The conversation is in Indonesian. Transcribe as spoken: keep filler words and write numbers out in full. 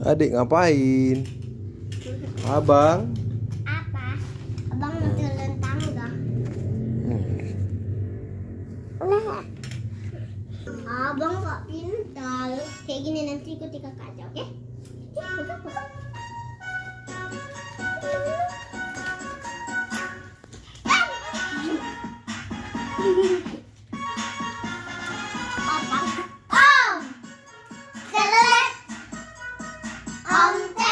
Adik ngapain? Abang? Apa? Abang mau turun tangga. Hmm. Abang kok pintar. Kayak gini nanti ikuti kakak aja, oke? Om, om,